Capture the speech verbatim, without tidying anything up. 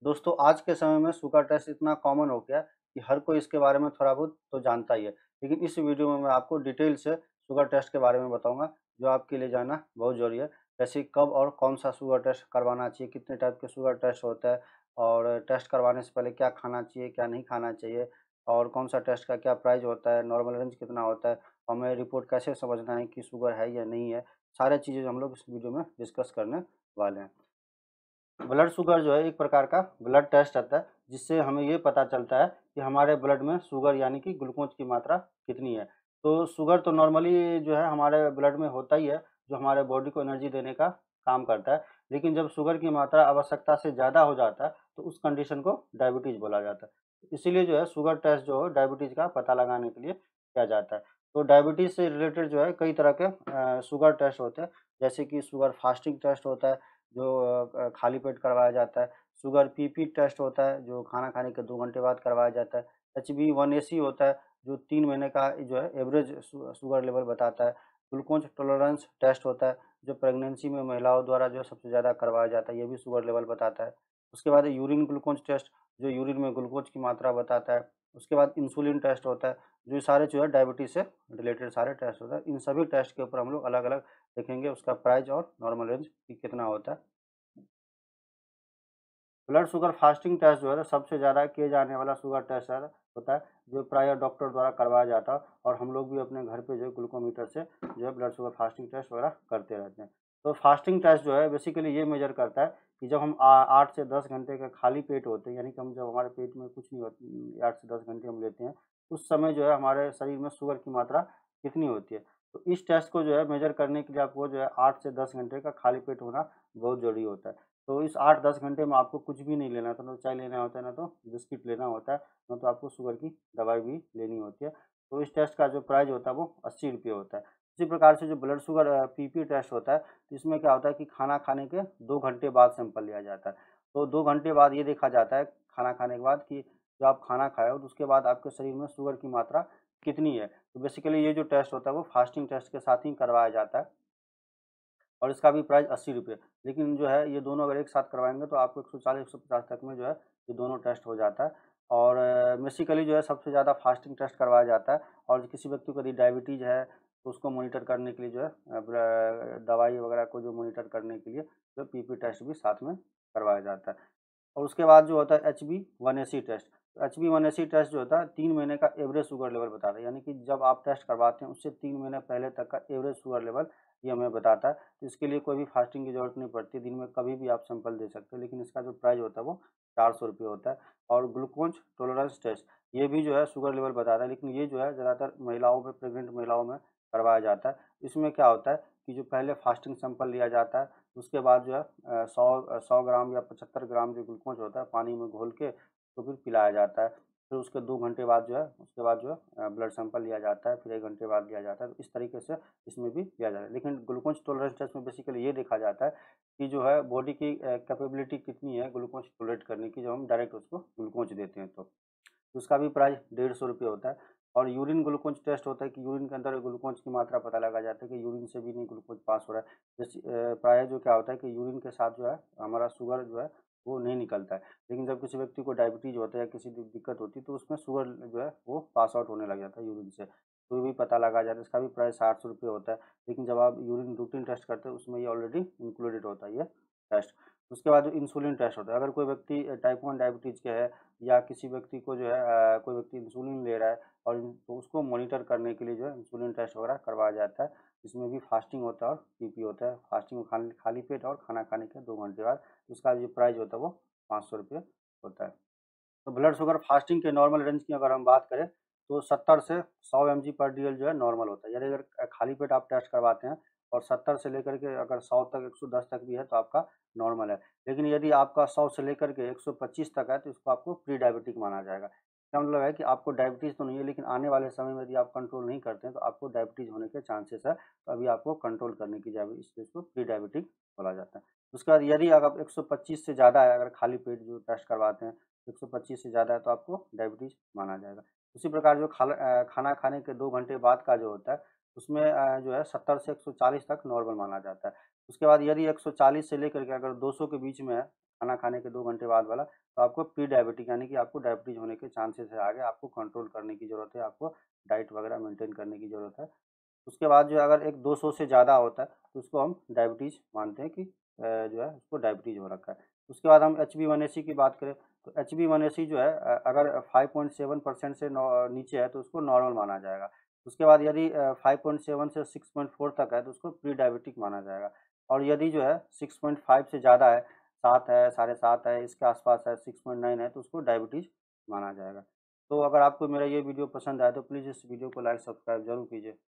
दोस्तों आज के समय में शुगर टेस्ट इतना कॉमन हो गया है कि हर कोई इसके बारे में थोड़ा बहुत तो जानता ही है। लेकिन इस वीडियो में मैं आपको डिटेल से शुगर टेस्ट के बारे में बताऊँगा, जो आपके लिए जानना बहुत ज़रूरी है। जैसे कब और कौन-सा शुगर टेस्ट करवाना चाहिए, कितने टाइप के शुगर टेस्ट होता है और टेस्ट करवाने से पहले क्या खाना चाहिए, क्या नहीं खाना चाहिए और कौन-सा टेस्ट का क्या प्राइस होता है, नॉर्मल रेंज कितना होता है, हमें रिपोर्ट कैसे समझना है कि शुगर है या नहीं है। सारी चीज़ें हम लोग इस वीडियो में डिस्कस करने वाले हैं। ब्लड शुगर जो है एक प्रकार का ब्लड टेस्ट आता है, जिससे हमें ये पता चलता है कि हमारे ब्लड में शुगर यानी कि ग्लूकोज की मात्रा कितनी है। तो शुगर तो नॉर्मली जो है हमारे ब्लड में होता ही है, जो हमारे बॉडी को एनर्जी देने का काम करता है। लेकिन जब शुगर की मात्रा आवश्यकता से ज़्यादा हो जाता है, तो उस कंडीशन को डायबिटीज़ बोला जाता है। इसीलिए जो है शुगर टेस्ट जो है डायबिटीज़ का पता लगाने के लिए किया जाता है। तो डायबिटीज़ से रिलेटेड जो है कई तरह के अ, शुगर टेस्ट होते हैं, जैसे कि शुगर फास्टिंग टेस्ट होता है, जो अ, खाली पेट करवाया जाता है। शुगर पीपी टेस्ट होता है, जो खाना खाने के दो घंटे बाद करवाया जाता है। एचबी वन ए सी होता है, जो तीन महीने का जो है एवरेज शु शुगर लेवल बताता है। ग्लूकोज टॉलरेंस टेस्ट होता है, जो प्रेगनेंसी में महिलाओं द्वारा जो है सबसे ज़्यादा करवाया जाता है, ये भी शुगर लेवल बताता है। उसके बाद यूरिन ग्लूकोज टेस्ट, जो यूरिन में ग्लूकोज की मात्रा बताता है। उसके बाद इंसुलिन टेस्ट होता है, जो ये सारे जो है डायबिटीज़ से रिलेटेड सारे टेस्ट होते हैं। इन सभी टेस्ट के ऊपर हम लोग अलग-अलग देखेंगे, उसका प्राइस और नॉर्मल रेंज कि कितना होता है। ब्लड शुगर फास्टिंग टेस्ट जो है ना सबसे ज़्यादा किए जाने वाला शुगर टेस्ट है होता है, जो प्रायः डॉक्टर द्वारा करवाया जाता है और हम लोग भी अपने घर पे जो है ग्लूकोमीटर से जो है ब्लड शुगर फास्टिंग टेस्ट वगैरह करते रहते हैं। तो फास्टिंग टेस्ट जो है बेसिकली ये मेजर करता है कि जब हम आ आठ से दस घंटे का खाली पेट होते हैं, यानी कि हम जब हमारे पेट में कुछ नहीं होता, आठ से दस घंटे हम लेते हैं, उस समय जो है हमारे शरीर में शुगर की मात्रा कितनी होती है। तो इस टेस्ट को जो है मेजर करने के लिए आपको जो है आठ से दस घंटे का खाली पेट होना बहुत ज़रूरी होता है। तो इस आठ दस घंटे में आपको कुछ भी नहीं लेना होता, ना तो चाय लेना होता है, ना तो बिस्किट लेना होता है, ना तो आपको शुगर की दवाई भी लेनी होती है। तो इस टेस्ट का जो प्राइस होता है वो ₹अस्सी रुपये होता है। इसी प्रकार से जो blood sugar uh, PP test होता है, तो इसमें क्या होता है कि खाना खाने के दो घंटे बाद सैंपल लिया जाता है। तो दो घंटे बाद ये देखा जाता है खाना खाने के बाद कि जो आप खाना खाए हो, तो उसके बाद आपके शरीर में शुगर की मात्रा कितनी है। तो बेसिकली ये जो टेस्ट होता है वो फास्टिंग टेस्ट के साथ ही करवाया जाता है। और इसका भी प्राइस ₹अस्सी रुपये, लेकिन जो है ये दोनों अगर एक साथ करवाएँगे तो आपको एक सौ चालीस एक सौ पचास तक में जो है ये दोनों टेस्ट हो जाता है। और बेसिकली जो है सबसे ज़्यादा फास्टिंग टेस्ट करवाया जाता है और किसी व्यक्ति को यदि डायबिटीज़ है तो उसको मॉनिटर करने के लिए जो है अ, ब्र दवाई वगैरह को जो मॉनिटर करने के लिए जो पीपी टेस्ट भी साथ में करवाया जाता है। और उसके बाद जो होता है HB one A C test. तो HB one A C test जो होता है तीन महीने का एवरेज शुगर लेवल बताता है, यानी कि जब आप टेस्ट करवाते हैं उससे तीन महीने पहले तक का एवरेज शुगर लेवल ये हमें बताता है। तो इसके लिए कोई भी फास्टिंग की ज़रूरत नहीं पड़ती, दिन में कभी भी आप सैंपल दे सकते हो, लेकिन इसका जो प्राइस होता है वो चार सौ रुपये होता है। और ग्लूकोज टॉलरेंस टेस्ट, ये भी जो है शुगर लेवल बताता है, लेकिन ये जो है ज़्यादातर महिलाओं में, प्रेग्नेंट महिलाओं में करवाया जाता है। इसमें क्या होता है कि जो पहले फास्टिंग सैंपल लिया जाता है, उसके बाद जो है अ, सौ अ, सौ ग्राम या पचहत्तर ग्राम जो ग्लूकोज होता है पानी में घोल के उसको फिर पिलाया जाता है। फिर उसके दो घंटे बाद जो है उसके बाद जो है अ, ब्लड सैंपल लिया जाता है, फिर एक घंटे बाद लिया जाता है। तो इस तरीके से इसमें भी किया जाता है। लेकिन ग्लूकोज टॉलरेंस टेस्ट में बेसिकली ये देखा जाता है कि जो है बॉडी की अ, कैपेबिलिटी कितनी है ग्लूकोज टॉलरेट करने की, जब हम डायरेक्ट उसको ग्लूकोज देते हैं तो। तो उसका भी प्राइस डेढ़ सौ रुपये होता है। और यूरिन ग्लूकोज टेस्ट होता है कि यूरिन के अंदर ग्लूकोज की मात्रा पता लगा जाता है कि यूरिन से भी नहीं ग्लूकोज पास हो रहा है। जैसे अ, प्रायः जो क्या होता है कि यूरिन के साथ जो है हमारा शुगर जो है वो नहीं निकलता है। लेकिन जब किसी व्यक्ति को डायबिटीज़ होता है या किसी भी दिक्कत होती है तो उसमें शुगर जो है वो पास आउट होने लग जाता है यूरिन से। तो ये भी पता लगा जाता है, इसका भी प्राइस साठ सौ रुपये होता है। लेकिन जब आप यूरिन रूटीन टेस्ट करते हैं उसमें ये ऑलरेडी इंक्लूडेड होता है ये टेस्ट। उसके बाद जो इंसुलिन टेस्ट होता है, अगर कोई व्यक्ति टाइप वन डायबिटीज़ के है या किसी व्यक्ति को जो है अ, कोई व्यक्ति इंसुलिन ले रहा है और इन- तो उसको मॉनिटर करने के लिए जो है इंसुलिन टेस्ट वगैरह करवाया जाता है। इसमें भी फास्टिंग होता है और पीपी होता है। फास्टिंग खाली खाली पेट और खाना खाने के दो घंटे बाद उसका जो प्राइस होता है वो पाँच सौ रुपये होता है। तो ब्लड शुगर फास्टिंग के नॉर्मल रेंज की अगर हम बात करें तो सत्तर से सौ एमजी पर डीएल जो है नॉर्मल होता है। यानी अगर अ, खाली पेट आप टेस्ट करवाते हैं और सत्तर से लेकर के अगर सौ तक एक सौ दस तक भी है तो आपका नॉर्मल है। लेकिन यदि आपका सौ से लेकर के एक सौ पच्चीस तक है तो इसको आपको प्री डायबिटिक माना जाएगा। इसका मतलब है कि आपको डायबिटीज़ तो नहीं है, लेकिन आने वाले समय में यदि आप कंट्रोल नहीं करते हैं तो आपको डायबिटीज़ होने के चांसेस है। तो अभी आपको कंट्रोल करने की जरूरत है, इस चीज़ को प्री डायबिटिक बोला जाता है। उसके बाद यदि अगर आप एक सौ पच्चीस से ज़्यादा है, अगर खाली पेट जो टेस्ट करवाते हैं एक सौ पच्चीस से ज़्यादा है तो आपको डायबिटीज़ माना जाएगा। उसी प्रकार जो खाल अ, खाना खाने के दो घंटे बाद का जो होता है उसमें अ, जो है सत्तर से एक सौ चालीस तक नॉर्मल माना जाता है। उसके बाद यदि एक सौ चालीस से लेकर के अगर दो सौ के बीच में है खाना खाने के दो घंटे बाद वाला, तो आपको प्री डायबिटिक यानी कि आपको डायबिटीज़ होने के चांसेस है आगे, आपको कंट्रोल करने की ज़रूरत है, आपको डाइट वगैरह मेंटेन करने की ज़रूरत है। उसके बाद जो है अगर एक दो सौ से ज़्यादा होता है तो उसको हम डायबिटीज़ मानते हैं कि अ, जो है उसको डायबिटीज़ हो रखा है। उसके बाद हम H B one A C की बात करें तो H B one A C जो है अ, अगर फाइव पॉइंट सेवन परसेंट से नौ नीचे है तो उसको नॉर्मल माना जाएगा। उसके बाद यदि अ, फाइव पॉइंट सेवन से सिक्स पॉइंट फोर तक है तो उसको प्री डायबिटिक माना जाएगा। और यदि जो है सिक्स पॉइंट फाइव से ज़्यादा है, सात है, साढ़े सात है, इसके आस-पास है, सिक्स पॉइंट नाइन है तो उसको डायबिटीज़ माना जाएगा। तो अगर आपको मेरा ये वीडियो पसंद आया तो प्लीज़ इस वीडियो को लाइक सब्सक्राइब ज़रूर कीजिए।